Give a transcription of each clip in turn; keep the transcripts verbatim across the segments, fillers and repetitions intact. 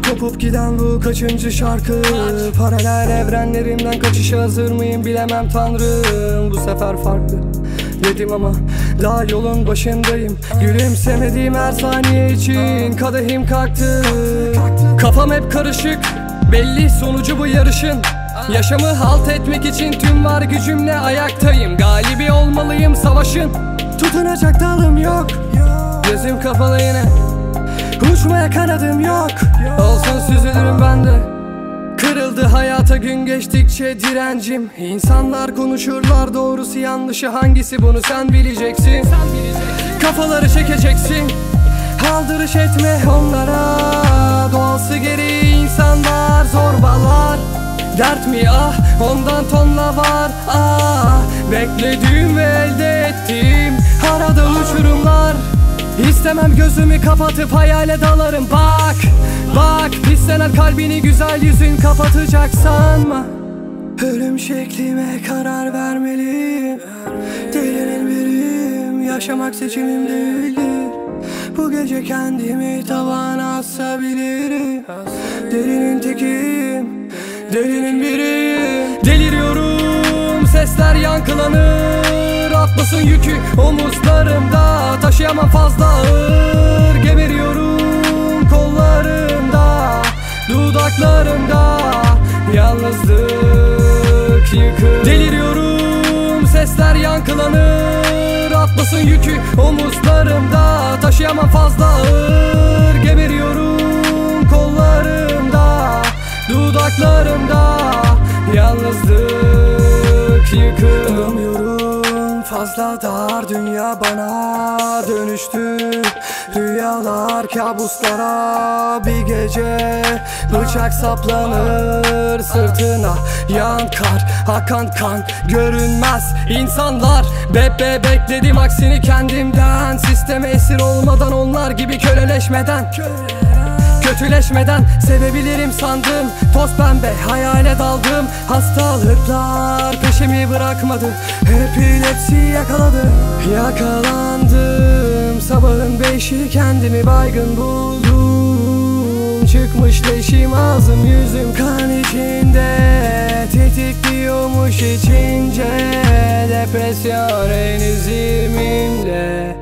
Kopup giden bu kaçıncı şarkı? Paralel evrenlerimden kaçışa hazır mıyım bilemem tanrım. Bu sefer farklı dedim ama daha yolun başındayım. Gülümsemediğim her saniye için kadehim kalktı. Kafam hep karışık, belli sonucu bu yarışın. Yaşamı halt etmek için tüm var gücümle ayaktayım. Galibi olmalıyım savaşın, tutunacak dalım yok. Gözüm kapalı yine, uçmaya kanadım yok. Olsun süzülürüm ben de. Kırıldı hayata gün geçtikçe direncim. İnsanlar konuşurlar, doğrusu yanlışı hangisi, bunu sen bileceksin. Kafaları çekeceksin, aldırış etme onlara. Doğası gereği insanlar zorbalar. Dert mi ah, ondan tonla var ah. Beklediğim ve elde ettiğim arada uçurumlar. İstemem gözümü kapatıp hayale dalarım. Bak, bak pislenen kalbini güzel yüzün kapatacak sanma. Ölüm şeklime karar vermeliyim. Delinin biriyim, yaşamak seçimim değildir. Bu gece kendimi tavana asabilirim. Delinin tekiyim, delinin biriyim. Deliriyorum, sesler yankılanır. Atlasın yükü omuzlarımda, taşıyamam fazla ağır. Geberiyorum kollarımda, dudaklarımda yalnızlık yıkır. Deliriyorum, sesler yankılanır. Atlasın yükü omuzlarımda, taşıyamam fazla ağır. Geberiyorum kollarımda, dudaklarımda yalnızlık yıkır. Anlamıyorum, fazla dar dünya bana dönüştü. Rüyalar kabuslara, bir gece bıçak saplanır sırtına. Yan kar, akan kan görünmez insanlar. Bebe bekledim aksini kendimden. Sisteme esir olmadan, onlar gibi köleleşmeden, kötüleşmeden sevebilirim sandım. Toz pembe hayale daldım. Hastalıklar peşimi bırakmadı, epilepsi yakaladı. Yakalandım, sabahın beşi kendimi baygın buldum. Çıkmış leşim, ağzım yüzüm kan içinde. Tetikliyormuş içince, depresyon henüz yirmimde.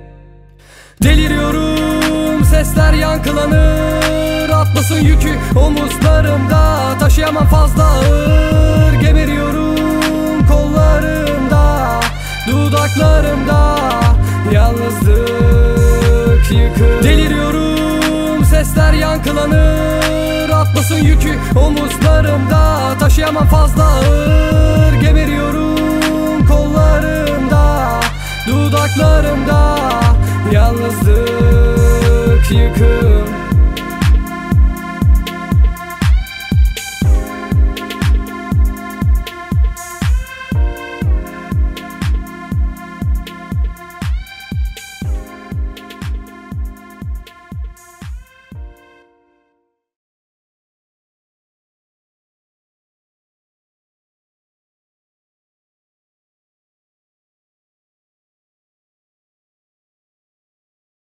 Deliriyorum, sesler yankılanır. Atlasın yükü omuzlarımda, taşıyamam fazla ağır. Geberiyorum kollarımda, dudaklarımda yalnızlık yıkır. Deliriyorum, sesler yankılanır. Atlasın yükü omuzlarımda, taşıyamam fazla ağır. Geberiyorum kollarımda, dudaklarımda yalnızlık